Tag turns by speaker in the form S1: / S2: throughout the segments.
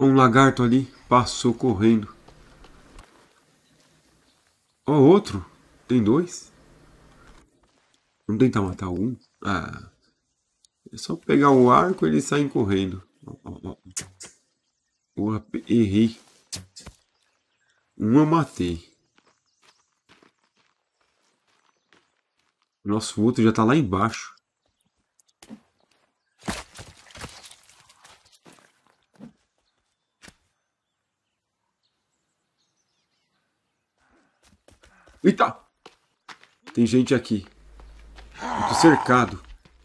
S1: Um lagarto ali passou correndo. Ó, outro. Tem dois. Vamos tentar matar um? Ah, é só pegar o arco e eles saem correndo. Ó, ó, ó. Porra, errei. Um eu matei. Nossa, o outro já tá lá embaixo. Eita! Tem gente aqui. Eu tô cercado.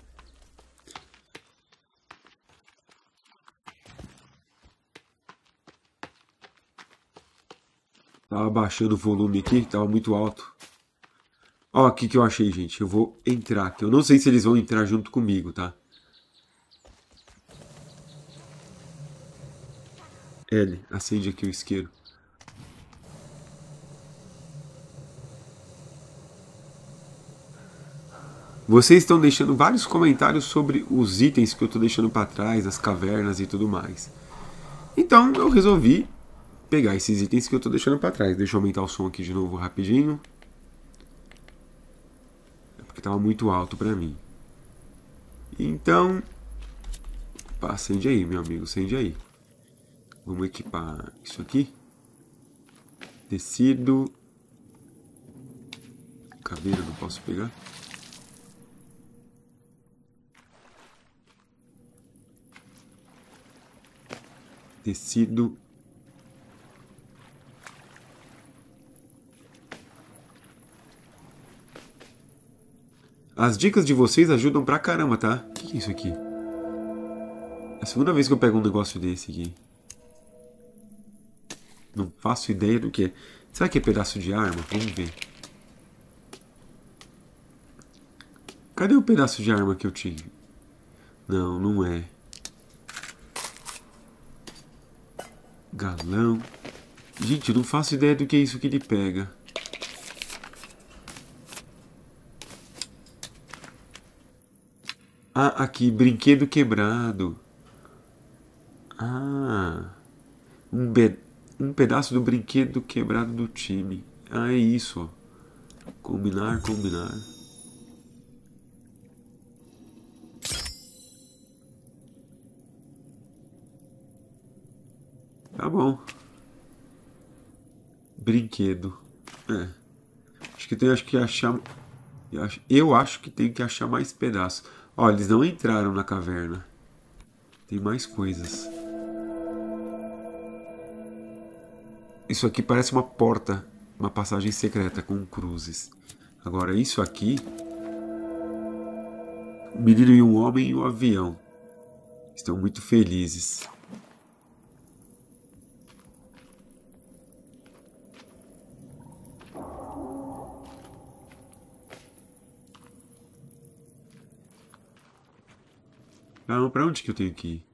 S1: Tava baixando o volume aqui, tava muito alto. Ó, o que que eu achei, gente. Eu vou entrar aqui. Eu não sei se eles vão entrar junto comigo, tá? L, acende aqui o isqueiro. Vocês estão deixando vários comentários sobre os itens que eu tô deixando pra trás, as cavernas e tudo mais. Então eu resolvi pegar esses itens que eu tô deixando pra trás. Deixa eu aumentar o som aqui de novo rapidinho. É porque tava muito alto pra mim. Então, pá, acende aí, meu amigo, acende aí. Vamos equipar isso aqui. Tecido. Caveira não posso pegar. Tecido. As dicas de vocês ajudam pra caramba, tá? O que é isso aqui? É a segunda vez que eu pego um negócio desse aqui. Não faço ideia do que é. Será que é pedaço de arma? Vamos ver. Cadê o pedaço de arma que eu tive? Não, não é. Galão. Gente, eu não faço ideia do que é isso que ele pega. Ah, aqui, brinquedo quebrado. Ah, um, um pedaço do brinquedo quebrado do time. Ah, é isso, ó. Combinar, combinar. Tá bom. Brinquedo. É. Acho que achar. Eu acho que tem que achar mais pedaços. Ó, eles não entraram na caverna. Tem mais coisas. Isso aqui parece uma porta, uma passagem secreta com cruzes. Agora, isso aqui. Um menino e um homem e um avião. Estão muito felizes. Ah, pra onde que eu tenho que ir?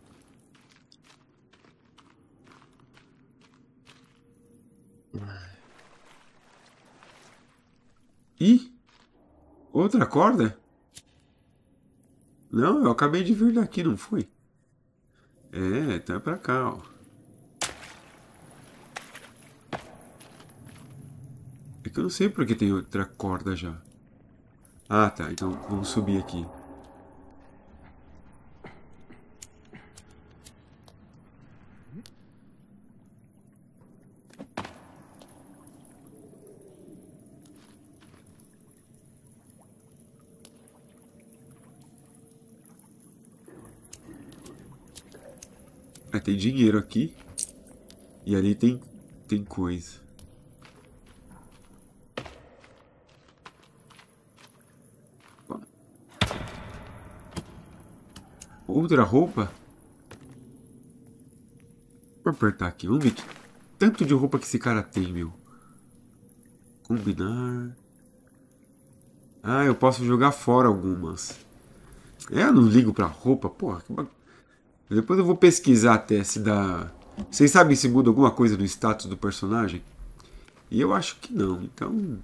S1: Ih! Outra corda? Não, eu acabei de vir daqui, não fui? É, tá pra cá, ó. É que eu não sei porque tem outra corda já. Ah, tá. Então vamos subir aqui. Ah, tem dinheiro aqui. E ali tem coisa. Ó, outra roupa? Vou apertar aqui. Vamos ver que tanto de roupa que esse cara tem, meu. Combinar. Ah, eu posso jogar fora algumas. É, eu não ligo pra roupa, porra. Depois eu vou pesquisar até se dá. Vocês sabem se muda alguma coisa no status do personagem? E eu acho que não, então.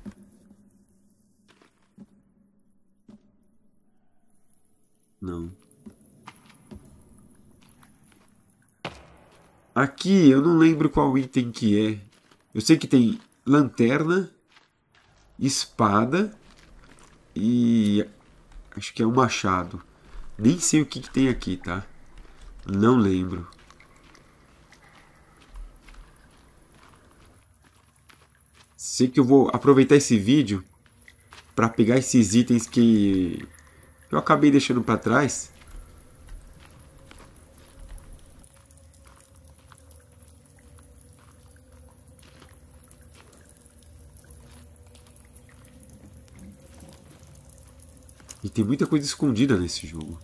S1: Não. Aqui eu não lembro qual item que é. Eu sei que tem lanterna, espada e acho que é um machado. Nem sei o que, que tem aqui, tá? Não lembro. Sei que eu vou aproveitar esse vídeo para pegar esses itens que eu acabei deixando para trás. E tem muita coisa escondida nesse jogo.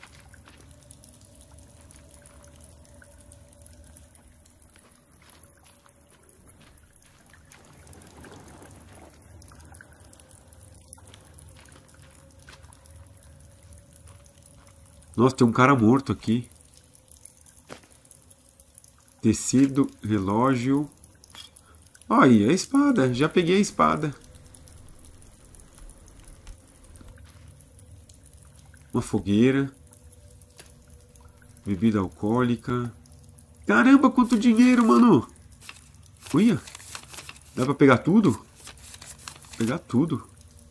S1: Nossa, tem um cara morto aqui. Tecido, relógio. Olha, a espada. Já peguei a espada. Uma fogueira. Bebida alcoólica. Caramba, quanto dinheiro, mano! Uia! Dá pra pegar tudo? Pegar tudo.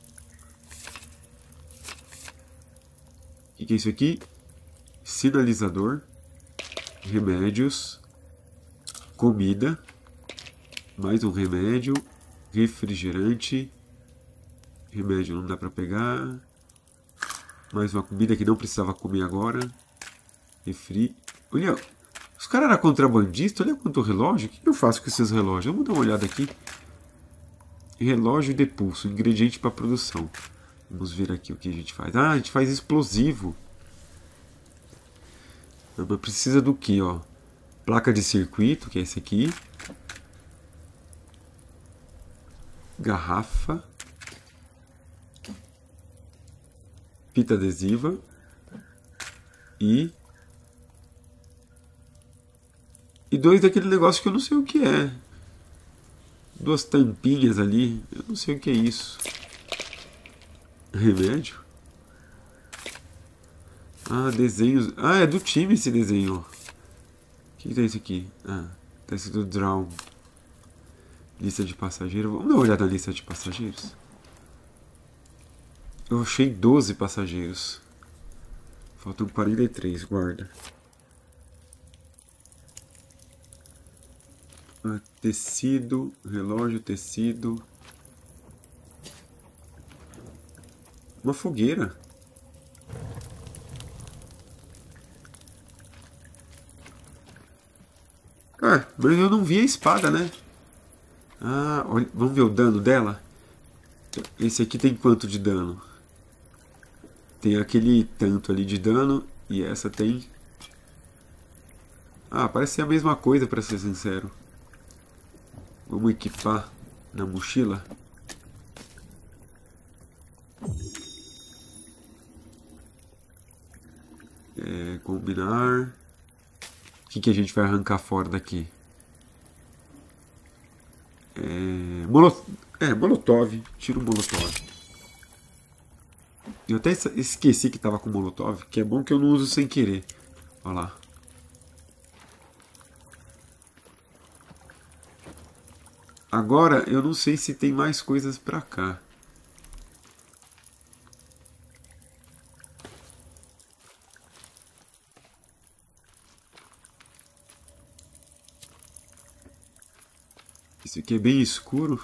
S1: O que é isso aqui? Sinalizador. Remédios. Comida. Mais um remédio. Refrigerante. Remédio não dá pra pegar. Mais uma comida que não precisava comer agora. Refri. Olha, os caras eram contrabandistas. Olha quanto relógio. O que eu faço com esses relógios? Vamos dar uma olhada aqui. Relógio de pulso. Ingrediente para produção. Vamos ver aqui o que a gente faz. Ah, a gente faz explosivo. Mas precisa do que, ó? Placa de circuito, que é esse aqui. Garrafa. Fita adesiva. E dois daquele negócio que eu não sei o que é. Duas tampinhas ali. Eu não sei o que é isso. Remédio? Ah, desenhos. Ah, é do time esse desenho. O que é isso aqui? Ah, tá escrito Draw. Lista de passageiros. Vamos dar uma olhada na lista de passageiros. Eu achei 12 passageiros. Faltam 43, guarda. Ah, tecido, relógio, tecido. Uma fogueira. Ah, mas eu não vi a espada, né? Ah, olha, vamos ver o dano dela? Esse aqui tem quanto de dano? Tem aquele tanto ali de dano e essa tem... Ah, parece ser a mesma coisa, pra ser sincero. Vamos equipar na mochila. Combinar. O que a gente vai arrancar fora daqui? Molotov. Tira o Molotov. Eu até esqueci que tava com Molotov, que é bom que eu não uso sem querer. Olha lá. Agora, eu não sei se tem mais coisas pra cá. Isso aqui é bem escuro.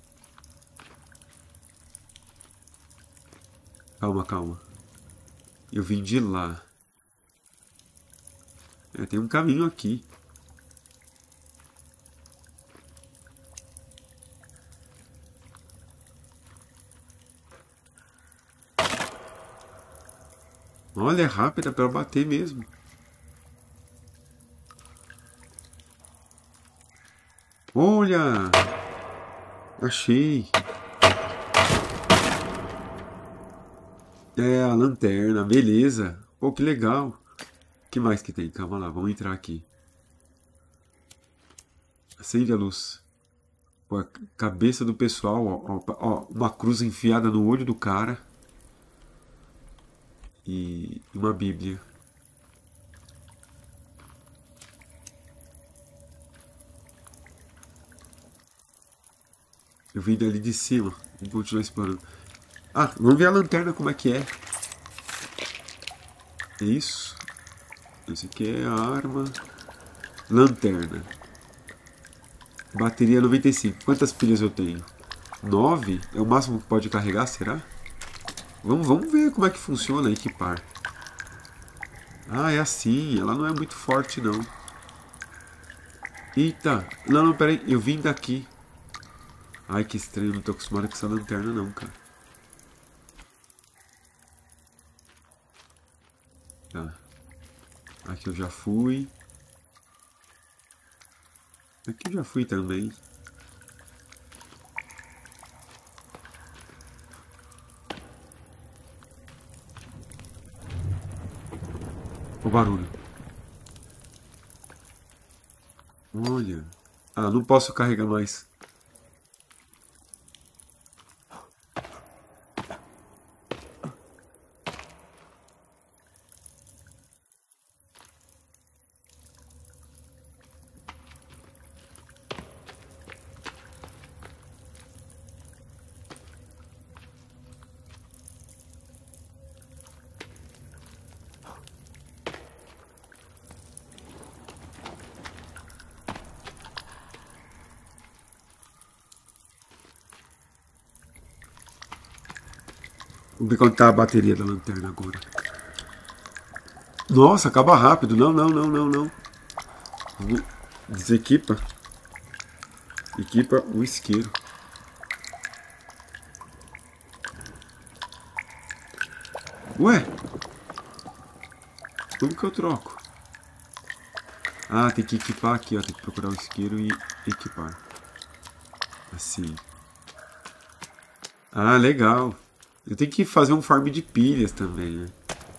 S1: Calma, calma. Eu vim de lá. Tem um caminho aqui. Olha, é rápida para bater mesmo. Olha! Achei. É a lanterna, beleza. Pô, que legal. O que mais que tem? Calma lá, vamos entrar aqui. Acende a luz. Pô, a cabeça do pessoal, ó, uma cruz enfiada no olho do cara. E uma bíblia. Eu vim dali de cima. Vamos continuar explorando. Ah, vamos ver a lanterna como é que é. É isso. Esse aqui é a arma. Lanterna. Bateria 95. Quantas pilhas eu tenho? 9? É o máximo que pode carregar, será? Vamos ver como é que funciona equipar. Ah, é assim. Ela não é muito forte, não. Eita. Não, peraí. Eu vim daqui. Ai, que estranho. Não tô acostumado com essa lanterna, não, cara. Tá. Aqui eu já fui. Aqui eu já fui também. O barulho. Olha. Ah, não posso carregar mais. Vamos ver quanto tá a bateria da lanterna agora. Nossa, acaba rápido. Não, não, não, não, não. Desequipa. Equipa o isqueiro. Ué? Como que eu troco? Ah, tem que equipar aqui, ó. Tem que procurar o isqueiro e equipar. Assim. Ah, legal. Eu tenho que fazer um farm de pilhas também, né?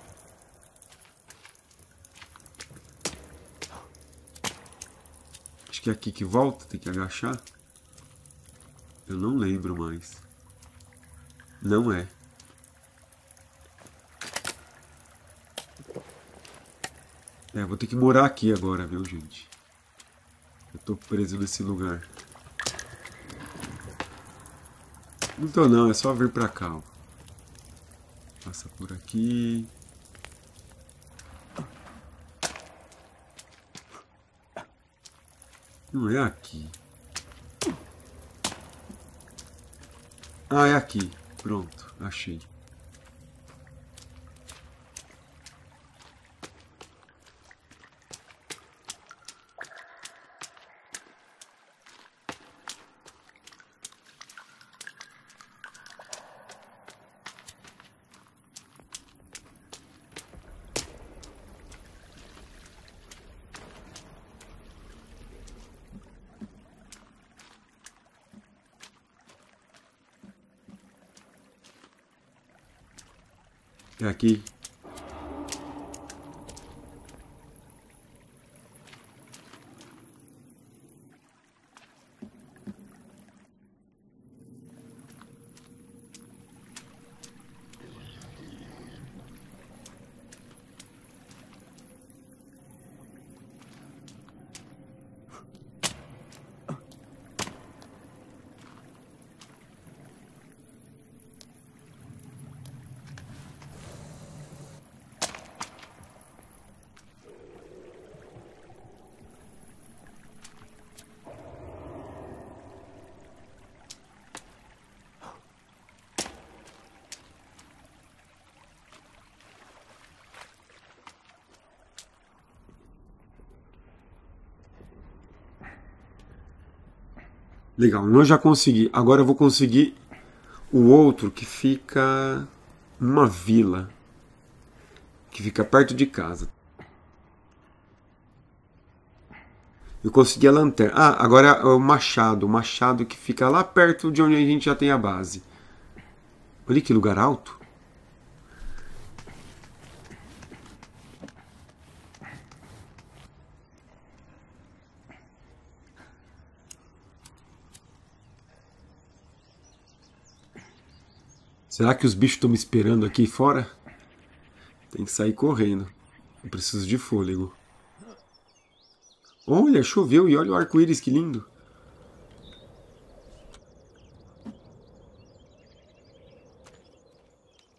S1: Acho que é aqui que volta, tem que agachar. Eu não lembro mais. Não é. É, vou ter que morar aqui agora, viu, gente? Eu tô preso nesse lugar. Não tô não, é só vir pra cá, ó. Passa por aqui. Não é aqui. Ah, é aqui. Pronto, achei. É aqui. Legal, eu já consegui. Agora eu vou conseguir o outro que fica numa vila. Que fica perto de casa. Eu consegui a lanterna. Ah, agora é o machado. O machado que fica lá perto de onde a gente já tem a base. Olha que lugar alto. Será que os bichos estão me esperando aqui fora? Tem que sair correndo. Eu preciso de fôlego. Olha, choveu e olha o arco-íris, que lindo.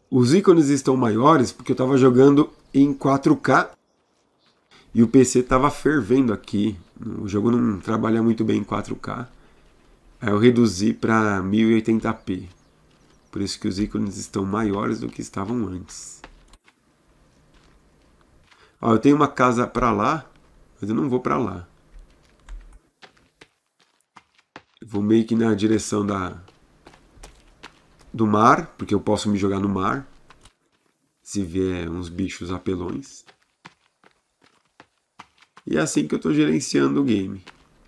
S1: Os ícones estão maiores porque eu estava jogando em 4K e o PC estava fervendo aqui. O jogo não trabalha muito bem em 4K. Aí eu reduzi para 1080p. Por isso que os ícones estão maiores do que estavam antes. Ó, eu tenho uma casa para lá, mas eu não vou para lá. Eu vou meio que na direção do mar, porque eu posso me jogar no mar. Se vier uns bichos apelões. E é assim que eu estou gerenciando o game.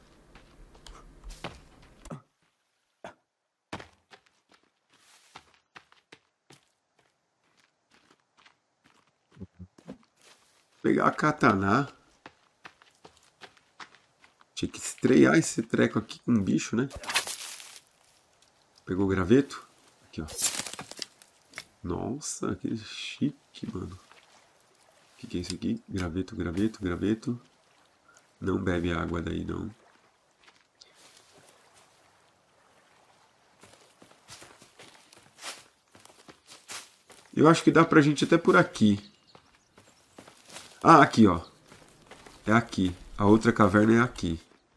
S1: Pegar a katana. Tinha que estrear esse treco aqui com um bicho, né? Pegou o graveto? Aqui, ó. Nossa, que chique, mano. O que é isso aqui? Graveto, graveto, graveto. Não bebe água daí, não. Eu acho que dá pra gente até por aqui. Ah, aqui, ó. É aqui. A outra caverna é aqui.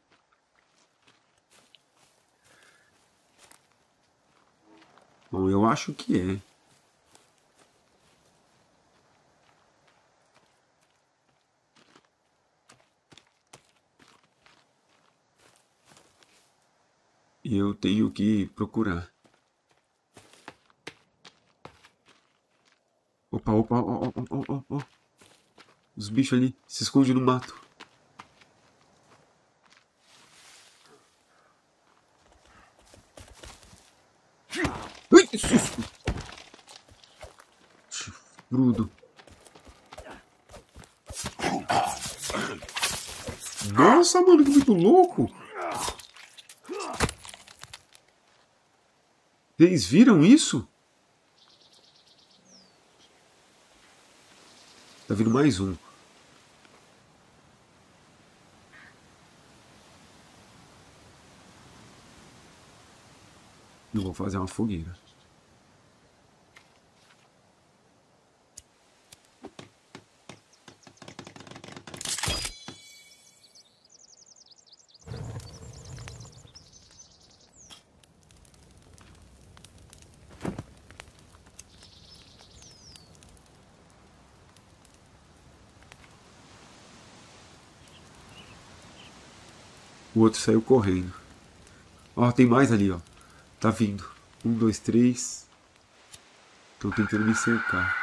S1: Bom, eu acho que é. Eu tenho que procurar. Opa, opa, ó, ó, ó, ó, ó. Os bichos ali se escondem no mato. Ai, que susto! Chifrudo. Nossa, mano, que muito louco! Vocês viram isso? Tá vindo mais um. Eu vou fazer uma fogueira. O outro saiu correndo. Ó, tem mais ali, ó. Tá vindo. 1, 2, 3. Estão tentando me cercar.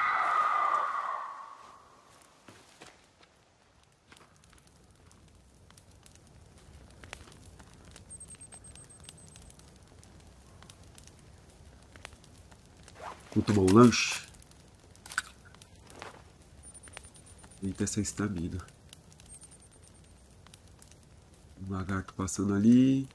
S1: Vou tomar um lanche. Eita, essa estamina. Um lagarto passando ali.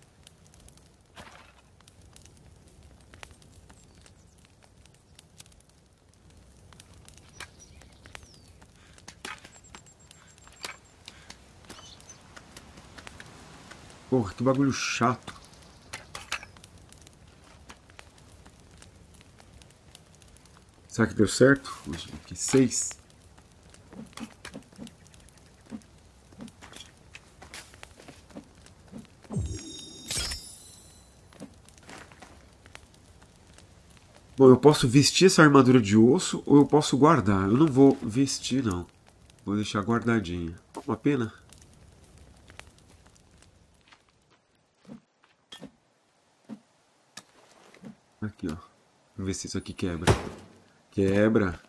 S1: Porra, que bagulho chato. Será que deu certo? Aqui, 6. Bom, eu posso vestir essa armadura de osso ou eu posso guardar. Eu não vou vestir, não. Vou deixar guardadinha. Uma pena. Aqui, ó. Vamos ver se isso aqui quebra. Quebra.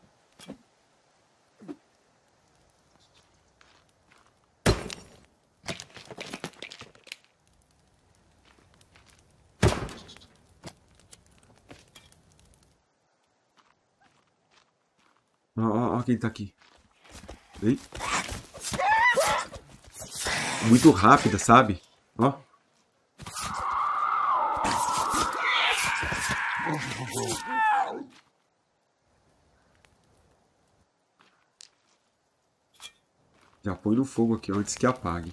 S1: Ó, ó, ó quem tá aqui. Vem. Muito rápida, sabe? Ó. Já põe no fogo aqui, ó, antes que apague.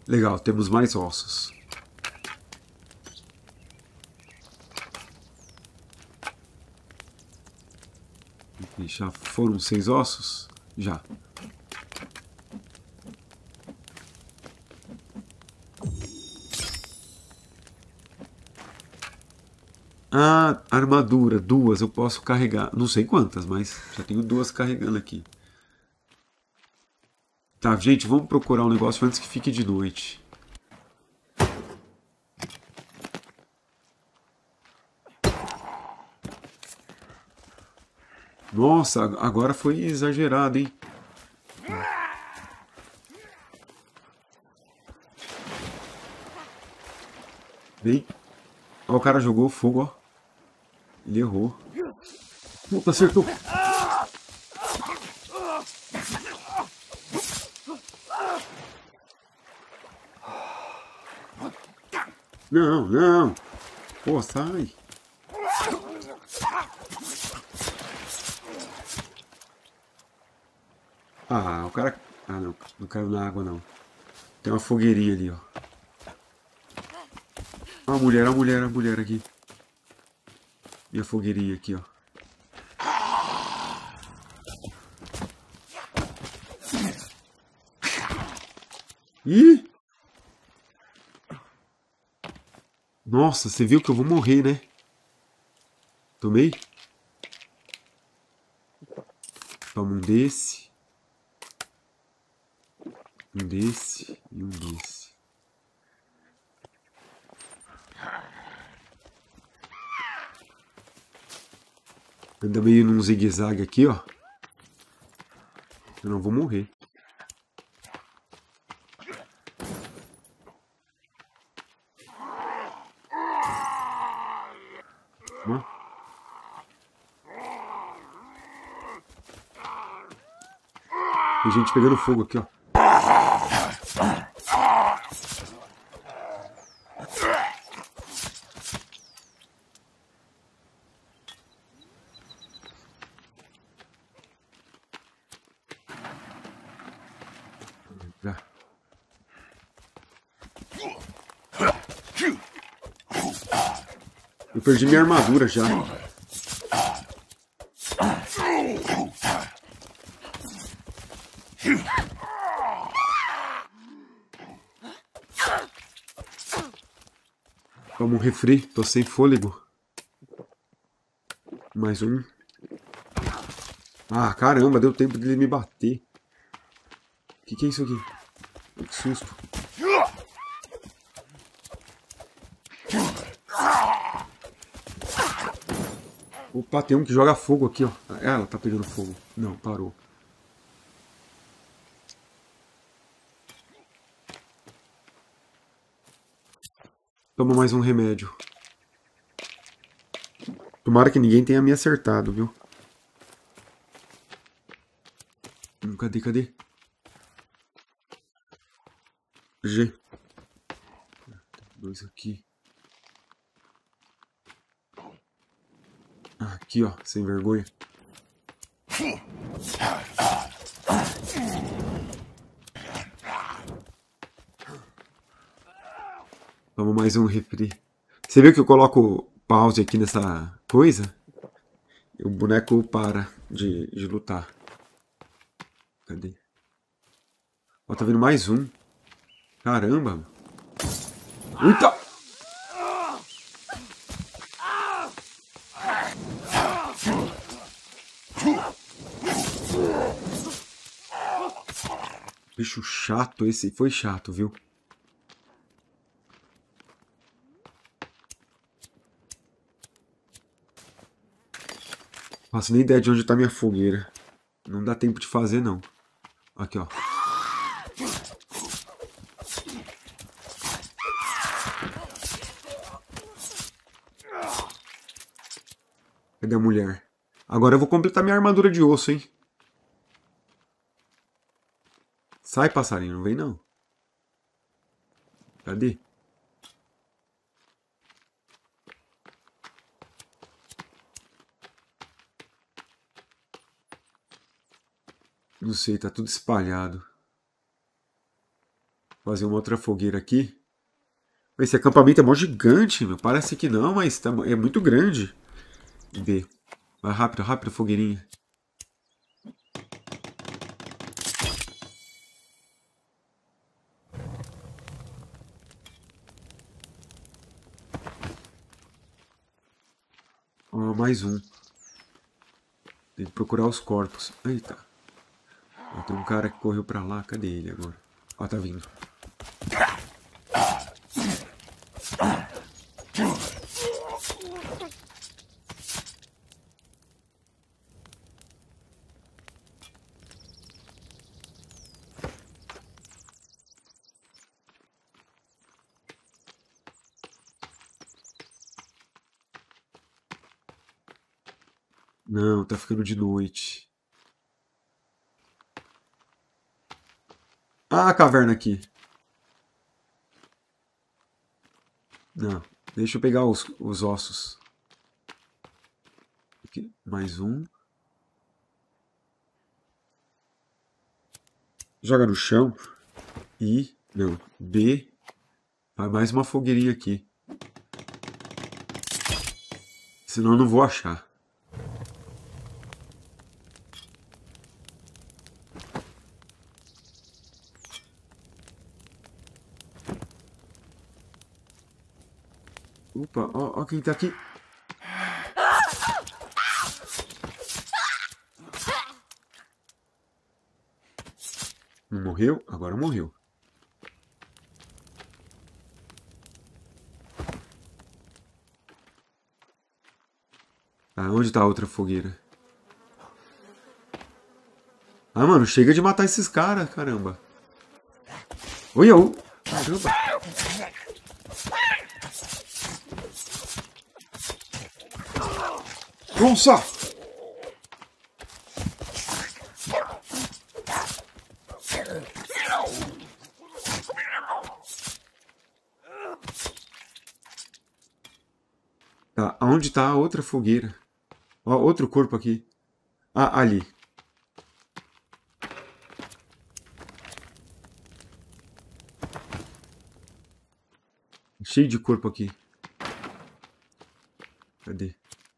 S1: Legal, temos mais ossos. Já foram 6 ossos? Já. Ah, armadura, 2 eu posso carregar. Não sei quantas, mas já tenho 2 carregando aqui. Tá, gente, vamos procurar um negócio antes que fique de noite. Nossa, agora foi exagerado, hein? Vem. Ó, o cara jogou fogo, ó. Ele errou. Puta, acertou. Não, não. Pô, sai. Ah, o cara... Ah, não. Não caiu na água, não. Tem uma fogueirinha ali, ó. A mulher aqui. Minha fogueirinha aqui, ó. Ih! Nossa, você viu que eu vou morrer, né? Tomei? Toma um desse. Um desse e um desse. Anda meio num zigue-zague aqui, ó. Eu não vou morrer. Ó. Tem gente pegando fogo aqui, ó. Já. Eu perdi minha armadura já. Toma um refri, tô sem fôlego. Mais um. Ah, caramba, deu tempo dele me bater. Que é isso aqui? Que susto. Opa, tem um que joga fogo aqui, ó. Ela tá pegando fogo. Não, parou. Toma mais um remédio. Tomara que ninguém tenha me acertado, viu? Cadê, cadê? G. Dois aqui. Ah, aqui, ó. Sem vergonha. Toma mais um refri. Você viu que eu coloco pause aqui nessa coisa? E o boneco para de lutar. Cadê? Ó, tá vindo mais um. Caramba. Eita! Bicho chato esse. Foi chato, viu? Faço nem ideia de onde tá minha fogueira. Não dá tempo de fazer, não. Aqui, ó. Cadê a mulher? Agora eu vou completar minha armadura de osso, hein? Sai, passarinho. Não vem, não. Cadê? Não sei, tá tudo espalhado. fazer uma outra fogueira aqui. Esse acampamento é mó gigante, meu. Parece que não, mas é muito grande. B. Vai rápido, rápido, fogueirinha. Ó, mais um. Tem que procurar os corpos. Eita. Ó, tem um cara que correu pra lá. Cadê ele agora? Ó, tá vindo. Não, tá ficando de noite. Ah, a caverna aqui. Não, deixa eu pegar os ossos. Aqui, mais um. Joga no chão. I, não, B. Vai mais uma fogueirinha aqui. Senão eu não vou achar. Opa, ó, ó quem tá aqui. Não morreu? Agora morreu. Ah, onde tá a outra fogueira? Ah, mano, chega de matar esses caras, caramba. Olha, caramba. Nossa! Tá, aonde tá a outra fogueira? Ó, outro corpo aqui. Ah, ali. Cheio de corpo aqui. Cadê?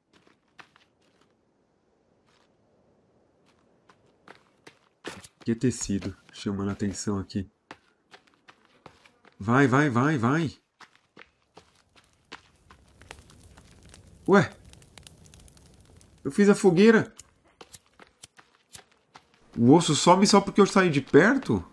S1: Que tecido chamando a atenção aqui. Vai, vai, vai, vai. Ué? Eu fiz a fogueira. O osso some só porque eu saí de perto?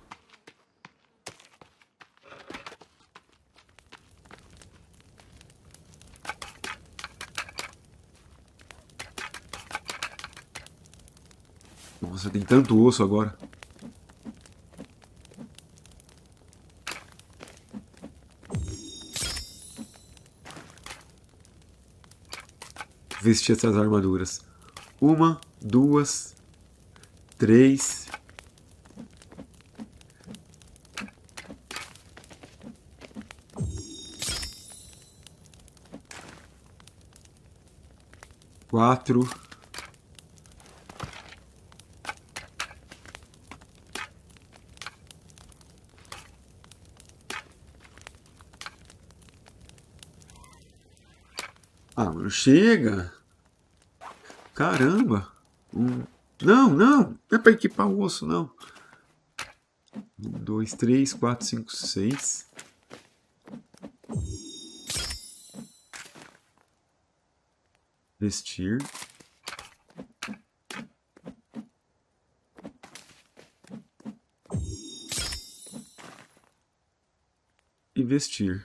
S1: Nossa, tem tanto osso agora. Vestir essas armaduras. Uma, duas, três. Quatro. Ah, mano, chega! Caramba! Não, não! Não é pra equipar o osso, não. 1, 2, 3, 4, 5, 6. Vestir. E vestir.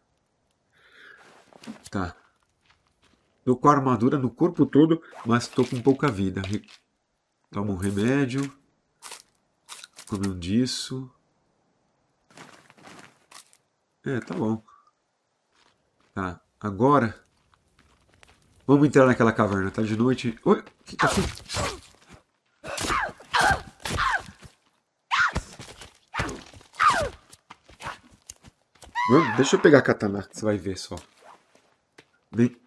S1: Tá. Tô com a armadura no corpo todo, mas tô com pouca vida. Toma um remédio. Come um disso. É, tá bom. Tá, agora... Vamos entrar naquela caverna, tá de noite. Oi, o que tá aqui? Deixa eu pegar a katana, que você vai ver só. Vem.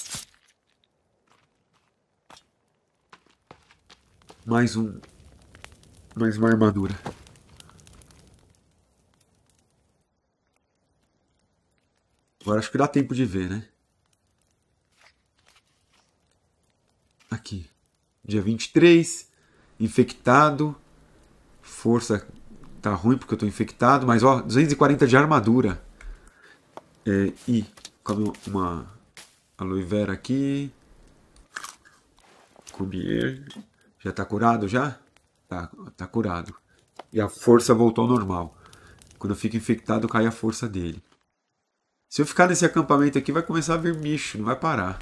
S1: Mais um. Mais uma armadura. Agora acho que dá tempo de ver, né? Aqui. Dia 23. Infectado. Força tá ruim porque eu tô infectado. Mas ó, 240 de armadura. E come uma aloe vera aqui. Comer. Já tá curado já? Tá curado. E a força voltou ao normal. Quando eu fico infectado, cai a força dele. Se eu ficar nesse acampamento aqui, vai começar a vir bicho, não vai parar.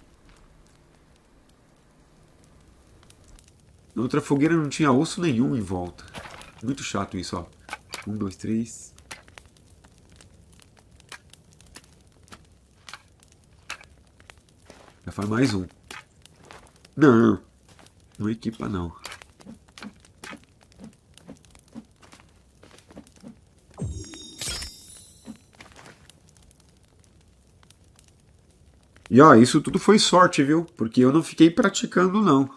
S1: Na outra fogueira não tinha osso nenhum em volta. Muito chato isso, ó. 1, 2, 3. Já faz mais um. Não, não equipa não. E ó, isso tudo foi sorte, viu? Porque eu não fiquei praticando não.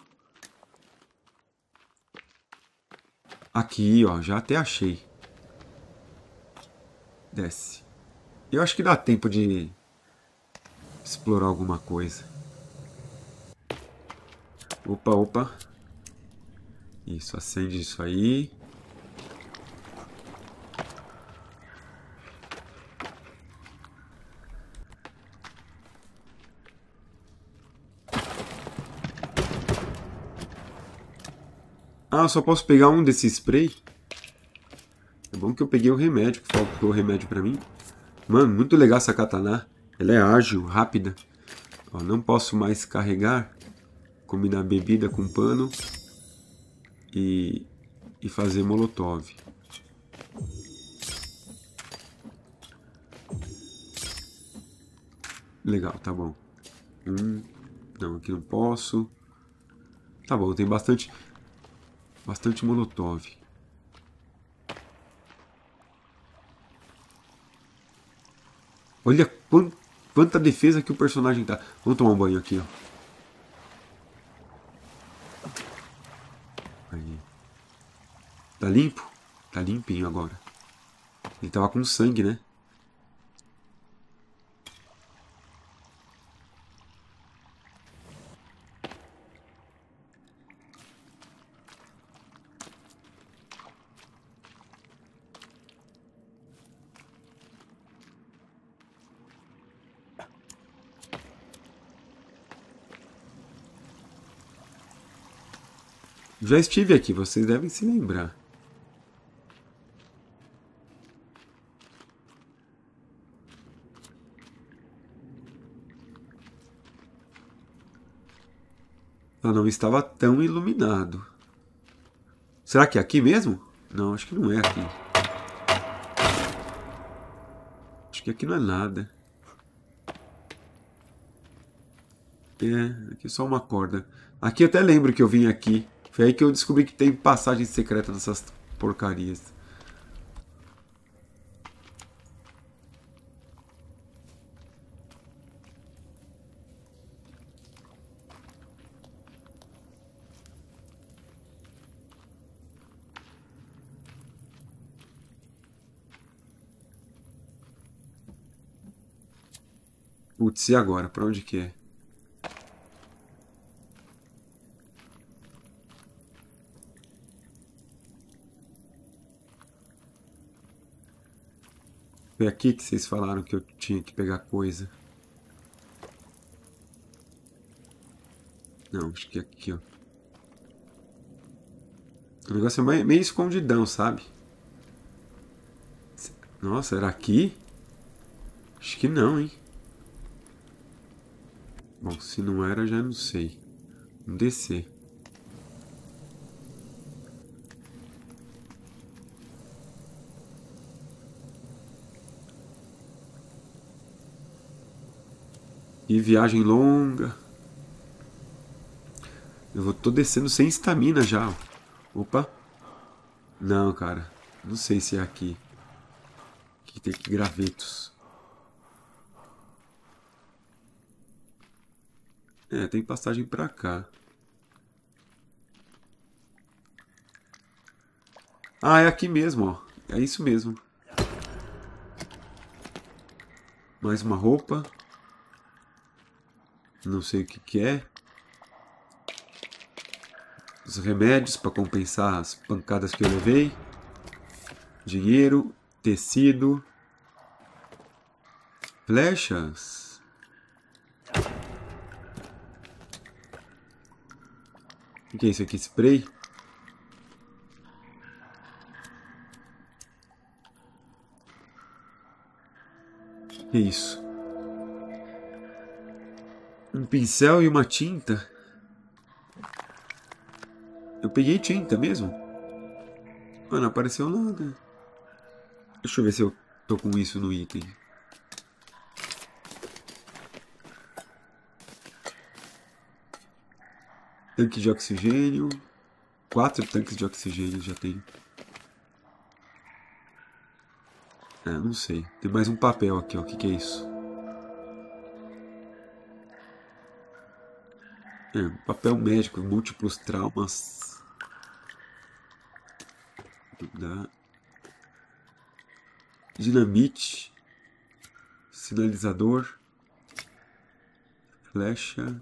S1: Aqui, ó, já até achei. Desce. Eu acho que dá tempo de explorar alguma coisa. Opa, opa. Isso, acende isso aí. Ah, eu só posso pegar um desse spray? É bom que eu peguei o remédio, que faltou o remédio pra mim. Mano, muito legal essa katana. Ela é ágil, rápida. Ó, não posso mais carregar. Combinar bebida com pano. E fazer molotov. Legal, tá bom. Não, aqui não posso. Tá bom, tem bastante molotov. Olha quanta defesa que o personagem tá. Vamos tomar um banho aqui, ó. Aí. Tá limpo? Tá limpinho agora. Ele tava com sangue, né? Já estive aqui, vocês devem se lembrar. Eu não estava tão iluminado. Será que é aqui mesmo? Não, acho que não é aqui. Acho que aqui não é nada. É, aqui é só uma corda. Aqui eu até lembro que eu vim aqui. Foi aí que eu descobri que tem passagem secreta nessas porcarias. Putz, e agora? Pra onde que é? Foi aqui que vocês falaram que eu tinha que pegar coisa. Não, acho que é aqui, ó. O negócio é meio escondidão, sabe? Nossa, era aqui? Acho que não, hein? Bom, se não era, já não sei. Vamos descer. E viagem longa. Tô descendo sem estamina já. Opa. Não, cara. Não sei se é aqui. Aqui tem que gravetos. É, tem passagem pra cá. Ah, é aqui mesmo, ó. É isso mesmo. Mais uma roupa. Não sei o que que é. Os remédios para compensar as pancadas que eu levei. Dinheiro. Tecido. Flechas. O que é isso aqui? Spray? O que é isso? Um pincel e uma tinta. Eu peguei tinta mesmo? Ah, não apareceu nada. Deixa eu ver se eu tô com isso no item. Tanque de oxigênio. 4 tanques de oxigênio já tenho. Não sei. Tem mais um papel aqui, ó. O que que é isso? Papel médico, múltiplos traumas. Da dinamite. Sinalizador. Flecha.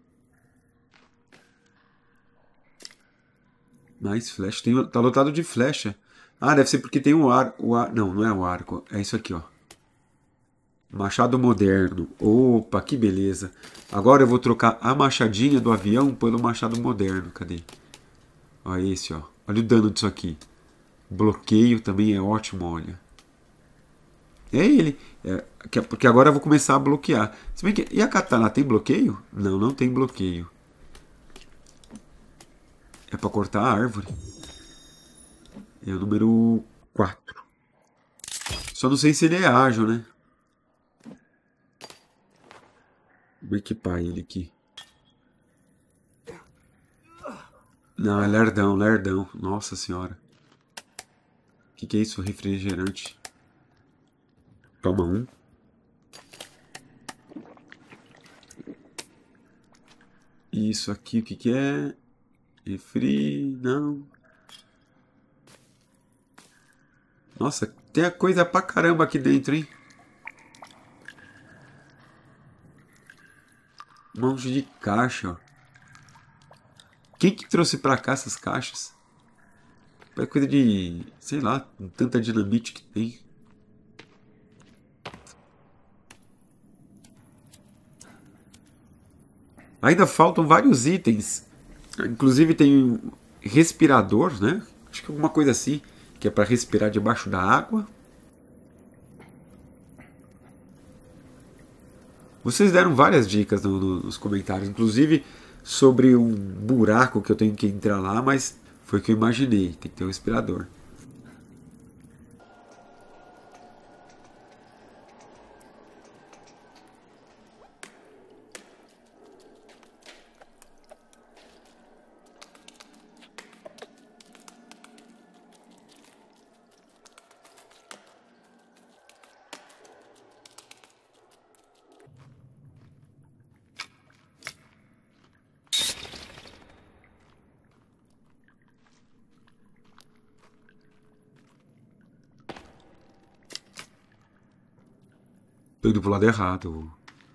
S1: Mais flecha. Tá lotado de flecha. Ah, deve ser porque tem o ar. Não, não é o arco. É isso aqui, ó. Machado moderno. Opa, que beleza. Agora eu vou trocar a machadinha do avião pelo machado moderno. Cadê? Olha esse, ó. Olha o dano disso aqui. Bloqueio também é ótimo, olha. É ele. Porque agora eu vou começar a bloquear. Se bem que, e a katana tem bloqueio? Não, não tem bloqueio. É pra cortar a árvore. É o número 4. Só não sei se ele é ágil, né? Vou equipar ele aqui. Não, é lerdão, lerdão. Nossa senhora. O que é isso? Refrigerante. Toma um. Isso aqui, o que é? Refri... Não. Nossa, tem a coisa pra caramba aqui dentro, hein? Um monte de caixa, ó. Quem que trouxe pra cá essas caixas? É coisa de... sei lá, tanta dinamite que tem. Ainda faltam vários itens. Inclusive tem um respirador, né? Acho que alguma coisa assim, que é para respirar debaixo da água. Vocês deram várias dicas nos comentários, inclusive sobre um buraco que eu tenho que entrar lá, mas foi o que eu imaginei. Tem que ter um respirador. Tô indo pro lado errado.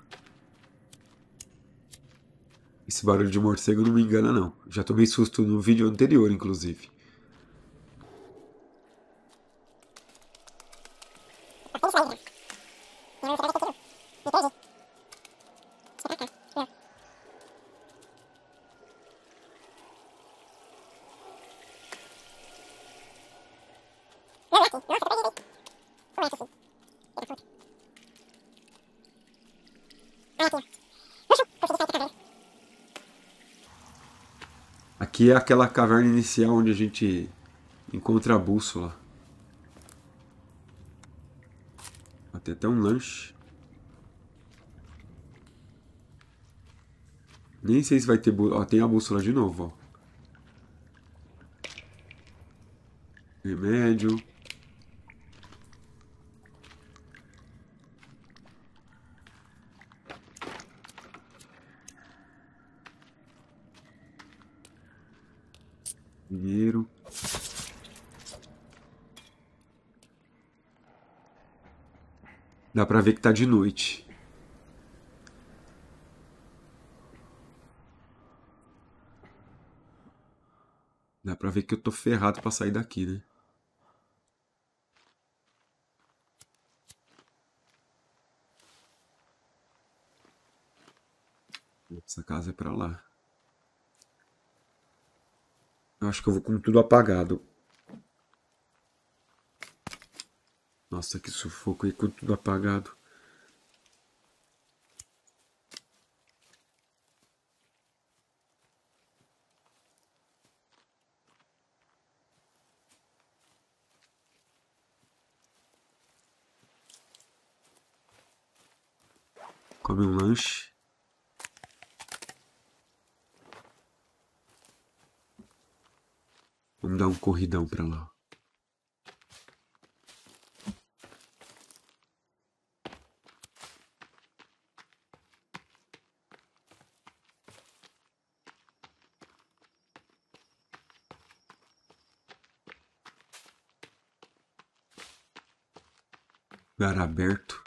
S1: Esse barulho de morcego não me engana, não. Já tomei susto no vídeo anterior, inclusive. Aqui é aquela caverna inicial onde a gente encontra a bússola. Tem até um lanche. Nem sei se vai ter bússola. Ó, tem a bússola de novo, ó. Remédio. Dinheiro. Dá pra ver que tá de noite. Dá pra ver que eu tô ferrado pra sair daqui, né? Essa casa é pra lá. Eu acho que eu vou com tudo apagado. Nossa, que sufoco aí com tudo apagado. Come um lanche. Vamos dar um corridão pra lá. Lugar aberto.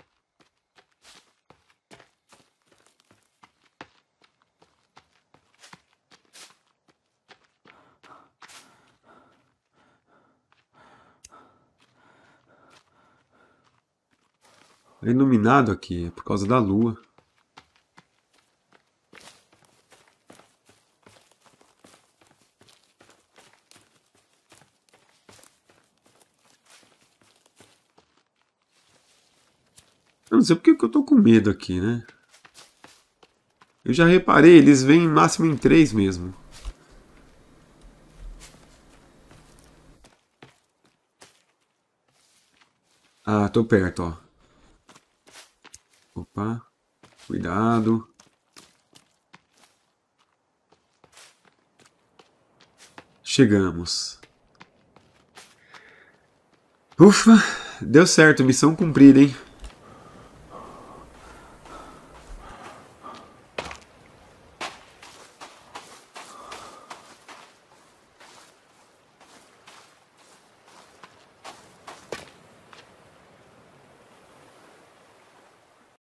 S1: É iluminado aqui, é por causa da lua. Eu não sei porque que eu tô com medo aqui, né? Eu já reparei, eles vêm máximo em 3 mesmo. Ah, tô perto, ó. Opa, cuidado. Chegamos. Ufa, deu certo, missão cumprida, hein?